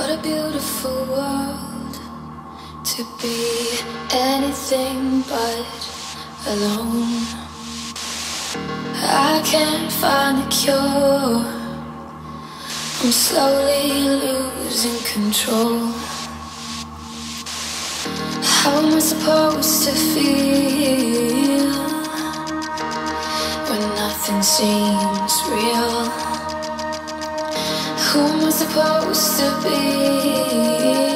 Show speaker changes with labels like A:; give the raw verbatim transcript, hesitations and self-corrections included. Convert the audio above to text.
A: What a beautiful world to be anything but alone. I can't find a cure. I'm slowly losing control. How am I supposed to feel when nothing seems real? Who am I supposed to be?